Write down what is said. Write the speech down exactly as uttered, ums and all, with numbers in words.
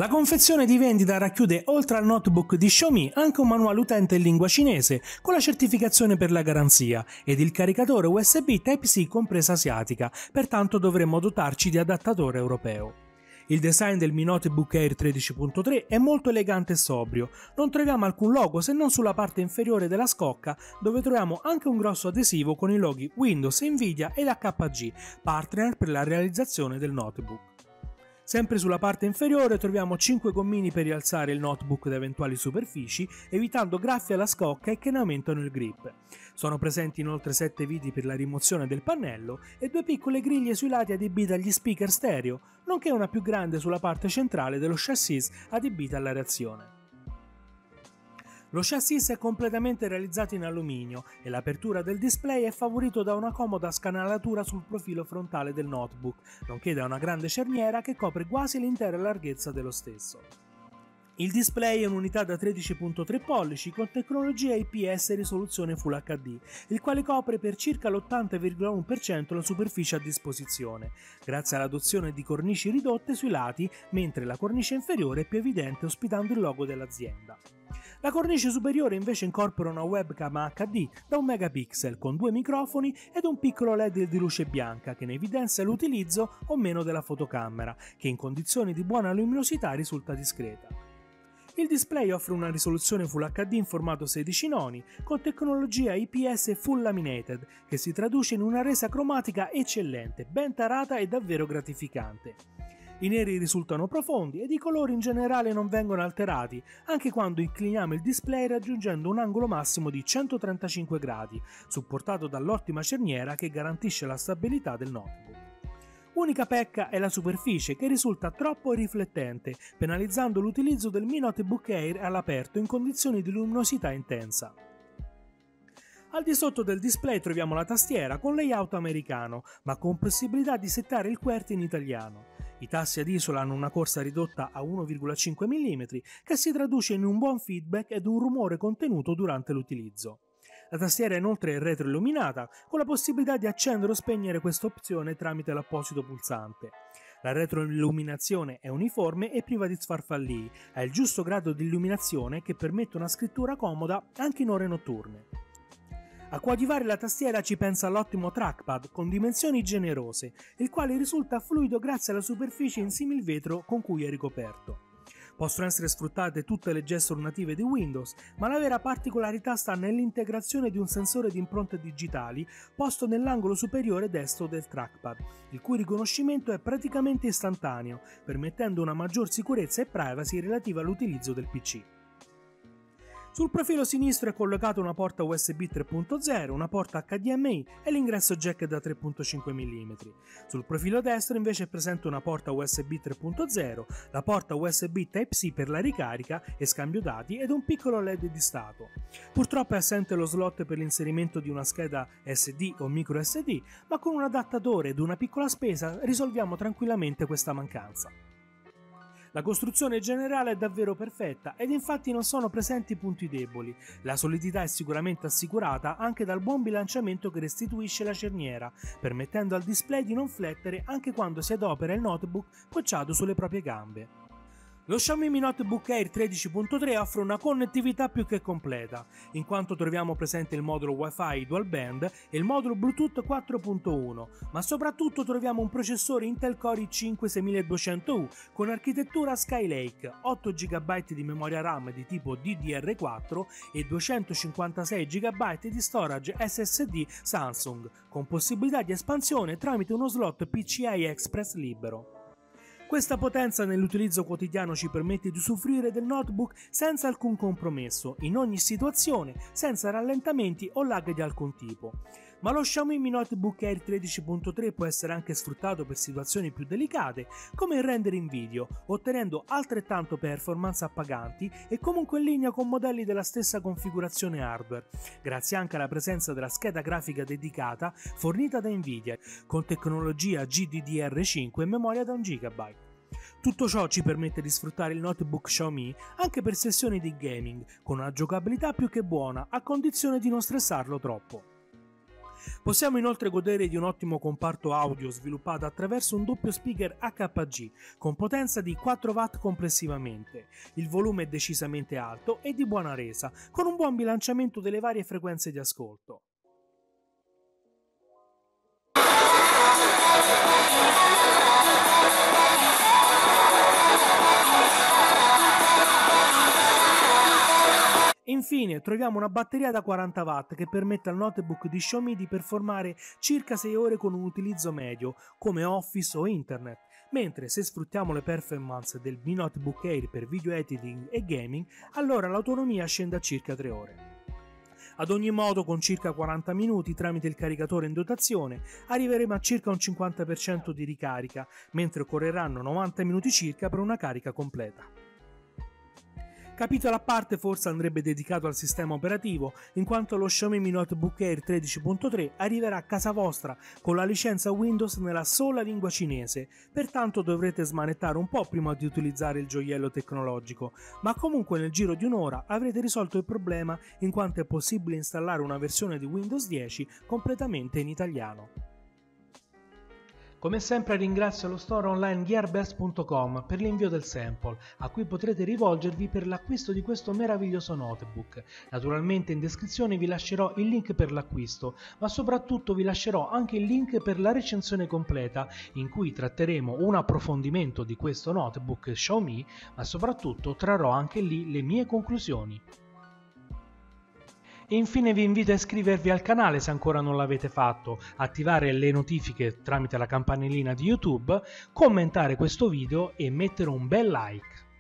La confezione di vendita racchiude oltre al notebook di Xiaomi anche un manuale utente in lingua cinese con la certificazione per la garanzia ed il caricatore U S B Type-C compresa asiatica, pertanto dovremmo dotarci di adattatore europeo. Il design del Mi Notebook Air tredici punto tre è molto elegante e sobrio, non troviamo alcun logo se non sulla parte inferiore della scocca, dove troviamo anche un grosso adesivo con i loghi Windows, Nvidia ed H P G, partner per la realizzazione del notebook. Sempre sulla parte inferiore troviamo cinque gommini per rialzare il notebook da eventuali superfici, evitando graffi alla scocca e che ne aumentano il grip. Sono presenti inoltre sette viti per la rimozione del pannello e due piccole griglie sui lati adibite agli speaker stereo, nonché una più grande sulla parte centrale dello chassis adibita alla reazione. Lo chassis è completamente realizzato in alluminio e l'apertura del display è favorito da una comoda scanalatura sul profilo frontale del notebook, nonché da una grande cerniera che copre quasi l'intera larghezza dello stesso. Il display è un'unità da tredici virgola tre pollici con tecnologia I P S e risoluzione Full H D, il quale copre per circa l'ottanta virgola uno per cento la superficie a disposizione, grazie all'adozione di cornici ridotte sui lati, mentre la cornice inferiore è più evidente ospitando il logo dell'azienda. La cornice superiore invece incorpora una webcam H D da un megapixel con due microfoni ed un piccolo L E D di luce bianca che ne evidenzia l'utilizzo o meno della fotocamera, che in condizioni di buona luminosità risulta discreta. Il display offre una risoluzione Full H D in formato sedici noni con tecnologia I P S Full Laminated che si traduce in una resa cromatica eccellente, ben tarata e davvero gratificante. I neri risultano profondi ed i colori in generale non vengono alterati, anche quando incliniamo il display raggiungendo un angolo massimo di centotrentacinque gradi, supportato dall'ottima cerniera che garantisce la stabilità del notebook. Unica pecca è la superficie che risulta troppo riflettente, penalizzando l'utilizzo del Mi Notebook Air all'aperto in condizioni di luminosità intensa. Al di sotto del display troviamo la tastiera con layout americano, ma con possibilità di settare il QWERTY in italiano. I tasti ad isola hanno una corsa ridotta a uno virgola cinque millimetri che si traduce in un buon feedback ed un rumore contenuto durante l'utilizzo. La tastiera è inoltre retroilluminata, con la possibilità di accendere o spegnere questa opzione tramite l'apposito pulsante. La retroilluminazione è uniforme e priva di sfarfallii, ha il giusto grado di illuminazione che permette una scrittura comoda anche in ore notturne. A coadiuvare la tastiera ci pensa l'ottimo trackpad con dimensioni generose, il quale risulta fluido grazie alla superficie in similvetro con cui è ricoperto. Possono essere sfruttate tutte le gesture native di Windows, ma la vera particolarità sta nell'integrazione di un sensore di impronte digitali posto nell'angolo superiore destro del trackpad, il cui riconoscimento è praticamente istantaneo, permettendo una maggior sicurezza e privacy relativa all'utilizzo del P C. Sul profilo sinistro è collocata una porta U S B tre punto zero, una porta H D M I e l'ingresso jack da tre virgola cinque millimetri. Sul profilo destro invece è presente una porta U S B tre punto zero, la porta U S B Type-C per la ricarica e scambio dati ed un piccolo L E D di stato. Purtroppo è assente lo slot per l'inserimento di una scheda S D o micro S D, ma con un adattatore ed una piccola spesa risolviamo tranquillamente questa mancanza. La costruzione generale è davvero perfetta ed infatti non sono presenti punti deboli. La solidità è sicuramente assicurata anche dal buon bilanciamento che restituisce la cerniera, permettendo al display di non flettere anche quando si adopera il notebook poggiato sulle proprie gambe. Lo Xiaomi Mi Notebook Air tredici punto tre offre una connettività più che completa, in quanto troviamo presente il modulo Wi-Fi Dual Band e il modulo Bluetooth quattro punto uno, ma soprattutto troviamo un processore Intel Core i cinque seiemiladuecento U con architettura Skylake, otto giga byte di memoria RAM di tipo D D R quattro e duecentocinquantasei giga byte di storage S S D Samsung, con possibilità di espansione tramite uno slot P C I Express libero. Questa potenza nell'utilizzo quotidiano ci permette di usufruire del notebook senza alcun compromesso, in ogni situazione, senza rallentamenti o lag di alcun tipo. Ma lo Xiaomi Mi Notebook Air tredici punto tre può essere anche sfruttato per situazioni più delicate, come il rendering video, ottenendo altrettanto performance appaganti e comunque in linea con modelli della stessa configurazione hardware, grazie anche alla presenza della scheda grafica dedicata fornita da Nvidia, con tecnologia G D D R cinque e memoria da un giga byte. Tutto ciò ci permette di sfruttare il notebook Xiaomi anche per sessioni di gaming, con una giocabilità più che buona, a condizione di non stressarlo troppo. Possiamo inoltre godere di un ottimo comparto audio sviluppato attraverso un doppio speaker A K G con potenza di quattro watt complessivamente. Il volume è decisamente alto e di buona resa, con un buon bilanciamento delle varie frequenze di ascolto. Infine troviamo una batteria da quaranta watt che permette al notebook di Xiaomi di performare circa sei ore con un utilizzo medio come Office o Internet, mentre se sfruttiamo le performance del Mi Notebook Air per video editing e gaming, allora l'autonomia scende a circa tre ore. Ad ogni modo, con circa quaranta minuti tramite il caricatore in dotazione, arriveremo a circa un cinquanta per cento di ricarica, mentre occorreranno novanta minuti circa per una carica completa. Capitolo a parte forse andrebbe dedicato al sistema operativo, in quanto lo Xiaomi Mi Notebook Air tredici punto tre arriverà a casa vostra con la licenza Windows nella sola lingua cinese, pertanto dovrete smanettare un po' prima di utilizzare il gioiello tecnologico, ma comunque nel giro di un'ora avrete risolto il problema in quanto è possibile installare una versione di Windows dieci completamente in italiano. Come sempre ringrazio lo store online gearbest punto com per l'invio del sample, a cui potrete rivolgervi per l'acquisto di questo meraviglioso notebook. Naturalmente in descrizione vi lascerò il link per l'acquisto, ma soprattutto vi lascerò anche il link per la recensione completa, in cui tratteremo un approfondimento di questo notebook Xiaomi, ma soprattutto trarrò anche lì le mie conclusioni. E infine vi invito a iscrivervi al canale se ancora non l'avete fatto, attivare le notifiche tramite la campanellina di YouTube, commentare questo video e mettere un bel like.